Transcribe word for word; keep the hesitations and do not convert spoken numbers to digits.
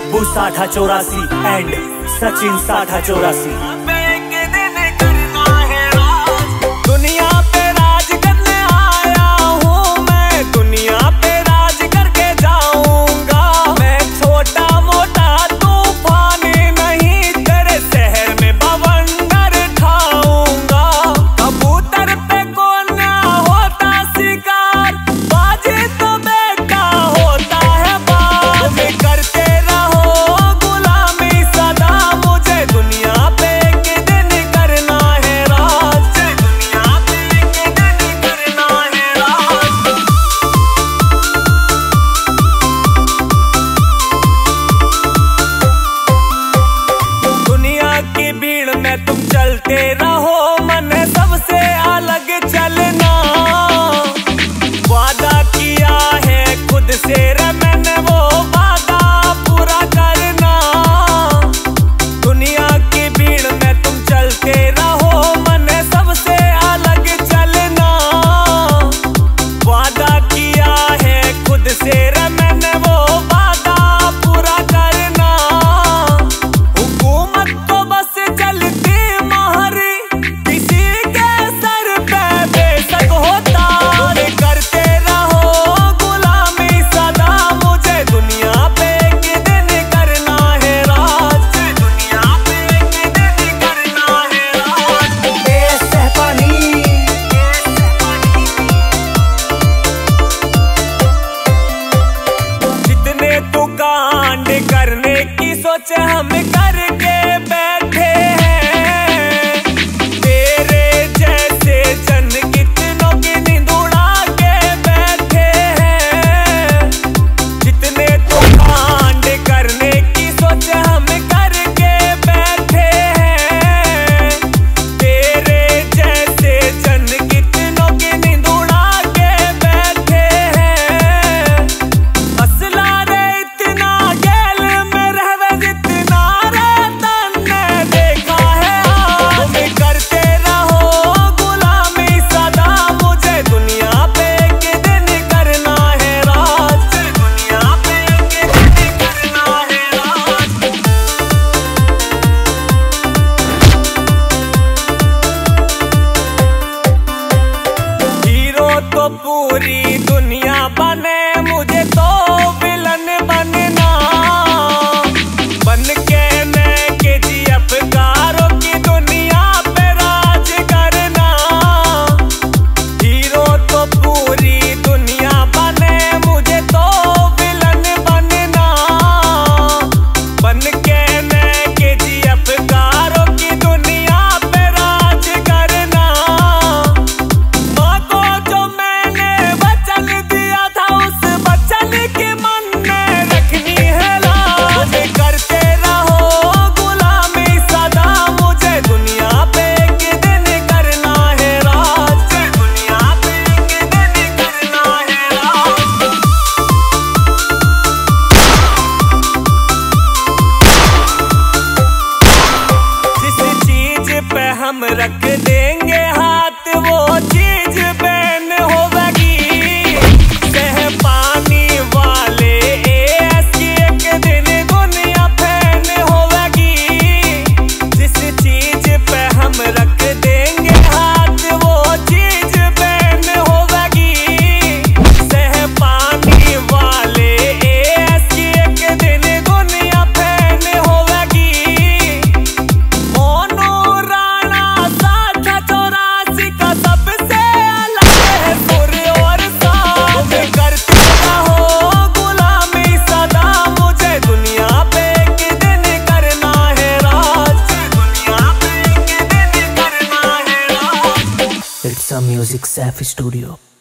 टिप्पू साठा चौरासी एंड सचिन साठा चौरासी। दुनिया पे राज करने आया हूँ मैं, दुनिया पे राज करके जाऊंगा मैं। छोटा मोटा तूफान नहीं, तेरे शहर में बवंडर ठाऊंगा। कबूतर पे कौन होता शिकार, बाजी तो बेटा होता है बाज। करते रहो गुलामी सदा, मुझे दुनिया पे एक दिन करना है राज। दुनिया पे एक दिन करना है राज। दुनिया की भीड़ में तुम चलते रहो, मन सबसे अलग चलना। वादा किया है खुद से रे मैंने, वो वादा पूरा करना। दुनिया की भीड़ में तुम चलते रहो, मन सबसे अलग चलना। वादा किया है खुद से रे मैंने, वो वादा पूरा करना। हुकूमत तो बस चलती महरी, किसी के सर पे बेशक होता। तुम करते रहो गुलामी सदा, मुझे दुनिया पे एक दिन करना है राज। दुनिया पे एक दिन करना है राज। जितने तू कांड करने की सोच हम करके बैठे हैं, तेरे जैसे जन कितनों की नींद उड़ा के बैठे हैं। जितने तू कांड करने की सोच हम करके बैठे हैं, तेरे जैसे जन कितनों की नींद उड़ा के बैठे हैं। असला रे इतना गैल में रहवे जितना रे तन्ने देखा है आज। तुम करते रहो गुलामी सदा, मुझे दुनिया पे एक दिन करना है राज। दुनिया पे एक दिन करना है राज। हीरो तो पूरी दुनिया बने, मुझे तो विलन बनना। बन के मैं के जी एफ कारों की दुनिया पे राज करना। हीरो तो पूरी दुनिया बने, मुझे तो विलन बनना। बन के मैं के जी एफ कारों की दुनिया पे राज करना। माँ को जो मैंने वचन दिया था, उस वचन की मन में रखनी है लाज। करते रहो गुलामी सदा, मुझे दुनिया पे एक दिन करना है राज। दुनिया पे एक दिन करना है राज। जिस चीज पे हम रख देंगे हाथ, वो चीज बैन होगी। सह पानी वाले एस की एक दिन दुनिया फैन होगी। जिस चीज पे हम रख देंगे हाथ, वो चीज बैन होगी। सह पानी वाले एस की एक दिन दुनिया फैन होगी। मोनू राणा साठा चौरासी का सबसे अलग है सुर और साज। तुम करते रहो गुलामी सदा, मुझे दुनिया पे एक दिन करना है राज। दुनिया पे एक दिन करना है राज। It's a music Saif studio.